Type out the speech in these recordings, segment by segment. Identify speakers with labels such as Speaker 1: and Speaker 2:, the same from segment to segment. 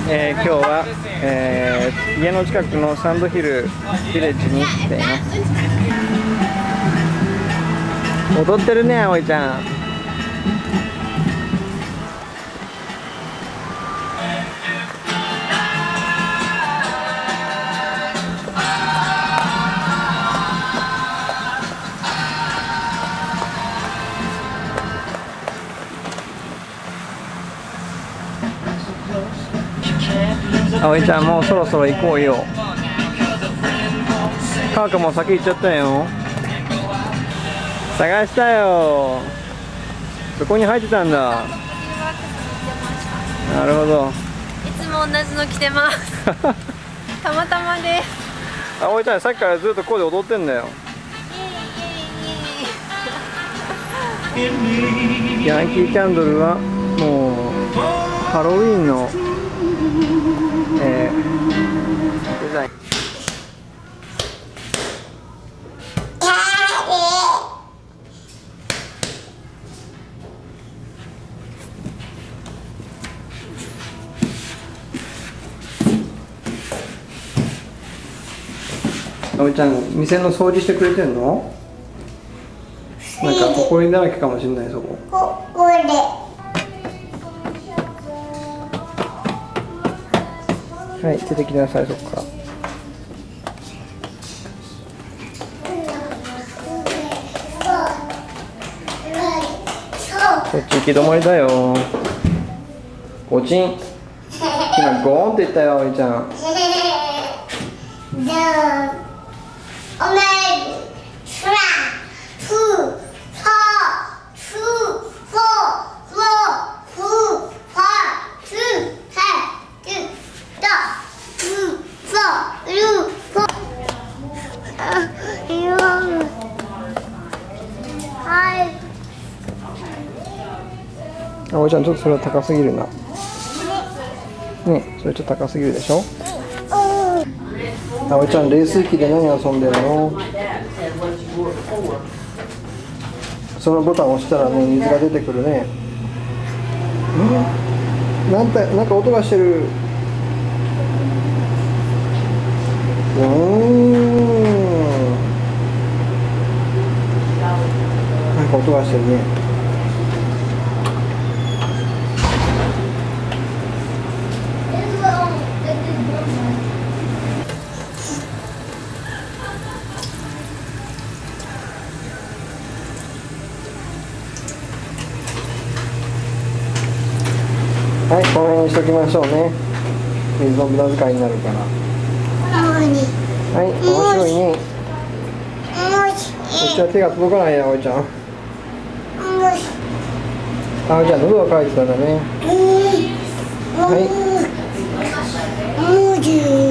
Speaker 1: 今日は、家の近くのサンドヒルビレッジに来ています。踊ってるね、あおいちゃん。あおいちゃん、もうそろそろ行こうよ。カーカも先行っちゃったよ。探したよ。そこに入ってたんだ。なるほど。
Speaker 2: いつも同じの着てます。たまたまです。
Speaker 1: あおいちゃん、さっきからずっとここで踊ってんだよ。ヤンキーキャンドルはもうハロウィーンのデザイン。あおいちゃん、店の掃除してくれてんの？なんかほこりだらけかもしれない。そこ。
Speaker 3: これ。
Speaker 1: はい、出てきなさい、そこから。こっち行き止まりだよ。ゴチン。今ゴーンって言ったよ、あおいちゃん。あおいちゃん、ちょっとそれは高すぎるな。ね、それちょっと高すぎるでしょ。あおいちゃん、冷水器で何遊んでるの？そのボタンを押したらね、水が出てくるね。なんか音がしてる。なんか音がしてるね。はい、この辺にしときましょうね。水の無駄遣いになるから。はい、面白いね。こっちは手が届かないよ、あおいちゃん。あおいちゃん、喉が渇いてたんだね。はい。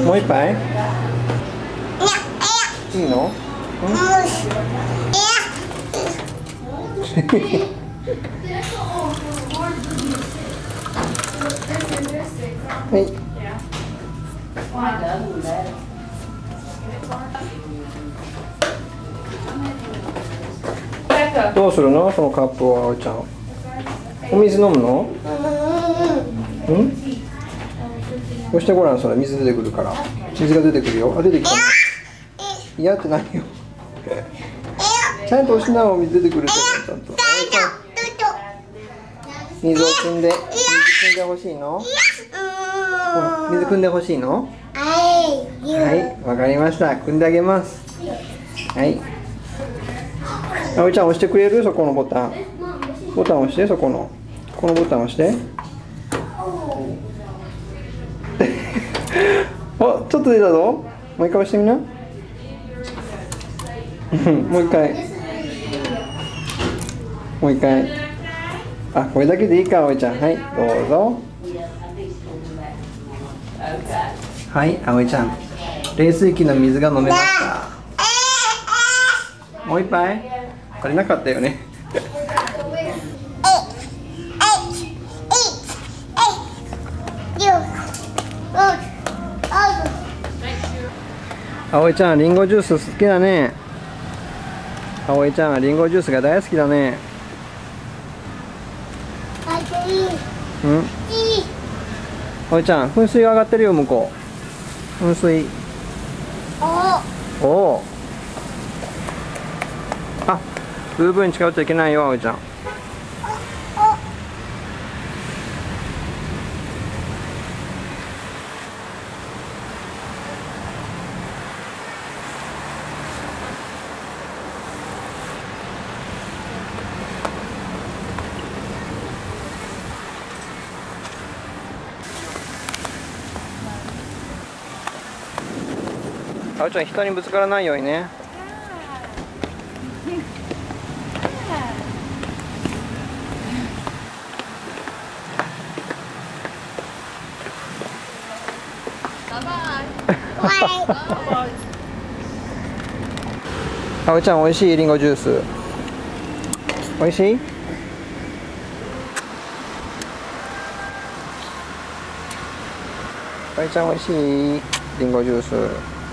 Speaker 1: もう一杯？いいの？はい。どうするの？そのカップを、あおいちゃん。お水飲むの？うん？押してごらん、それ水出てくるから。水が出てくるよ。あ、出てきたね。嫌って何よ。ちゃんと押しな、お水出てくるって。ちゃんと。水を汲んで、水汲んでほしいの？水汲んでほしいの？はい、わかりました。汲んであげます。はい。あおいちゃん、押してくれる？そこのボタン。ボタン押して、そこの。このボタン押して。お、ちょっと出たぞ。もう一回押してみな。もう一回。もう一回。あ、これだけでいいか、あおいちゃん。はい、どうぞ。はい、あおいちゃん。冷水器の水が飲めました。もう一杯？これなかったよね。あおいちゃん、リンゴジュース好きだね。あおいちゃんはリンゴジュースが大好きだね。うん。 葵ちゃん、噴水が上がってるよ、向こう。噴水。おお。あ、ブーブーに近寄っちゃいけないよ、葵ちゃん。あおちゃん、人にぶつからないようにね。あおちゃん、おいしいリンゴジュース。おいしい？あおちゃん、おいしいリンゴジュース。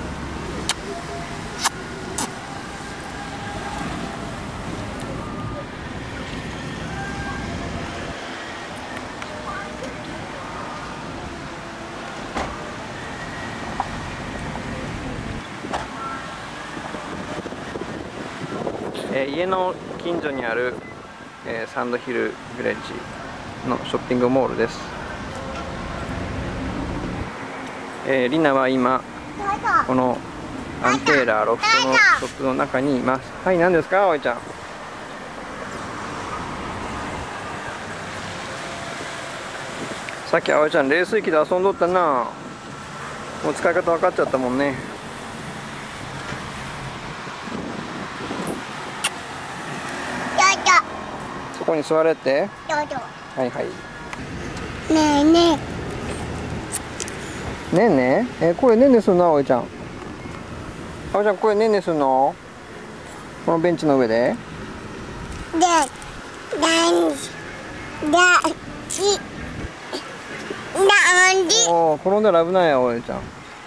Speaker 1: 家の近所にある、サンドヒルビレッジのショッピングモールです。リナは今このアンテーラーロフトのショップの中にいます。はい、何ですか、あおいちゃん。さっきあおいちゃん冷水器で遊んどったな。もう使い方分かっちゃったもんね。そこに座れって。はいはい。
Speaker 3: ねえねえ。
Speaker 1: ねえねえ。これねんねするの、あおいちゃん。あおいちゃん、これねんねするの。このベンチの上で。おお、転んだら危ないよ、あおいちゃん。ね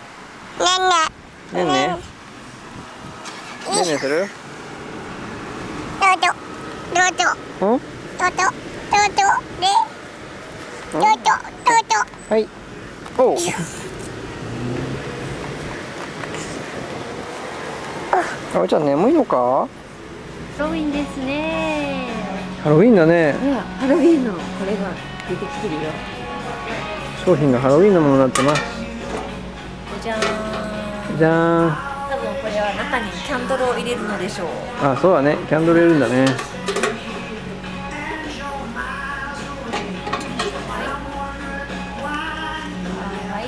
Speaker 1: んね。ねんねする。うん。はい。おう。あおいちゃん、眠いのか。
Speaker 2: ハロウィンですね。
Speaker 1: ハロウィンだね。
Speaker 2: ハロウィンのこれが出てきてるよ。
Speaker 1: 商品がハロウィンのものになってます。
Speaker 2: じゃーん。
Speaker 1: じゃーん。
Speaker 2: 多分これは中にキャンドルを入れるのでしょう。
Speaker 1: あ、そうだね。キャンドル入れるんだね。
Speaker 2: はい。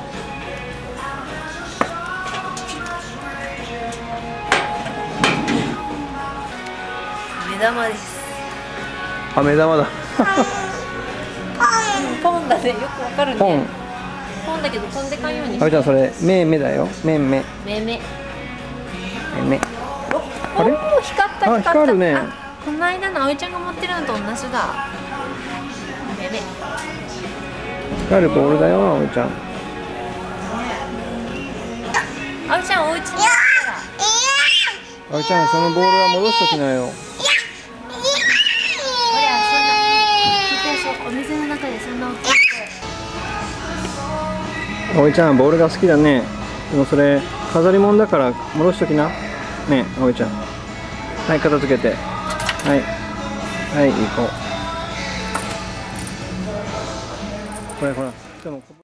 Speaker 2: 目玉です。
Speaker 1: あ、目玉だ。
Speaker 2: ポンだね。よくわかるね。
Speaker 1: ポン。
Speaker 2: ポンだけど飛んでかんようにして。
Speaker 1: あおいちゃん、それ目だよ。目。
Speaker 2: 目。
Speaker 1: あれ？
Speaker 2: おー、光った。
Speaker 1: あ、光るね。
Speaker 2: この間のあおいちゃんが持ってるのと同じだ。目。
Speaker 1: 光るボールだよ、あおいちゃん。
Speaker 2: あおいちゃん、お家に来たら。
Speaker 1: あおいちゃん、そのボールは戻しときなよ。
Speaker 2: お水の中でそんな大きい。
Speaker 1: あおいちゃん、ボールが好きだね。でもそれ飾り物だから戻しときな。ねえ、あおいちゃん。はい、片付けて。はい。はい、行こう。これほら。でも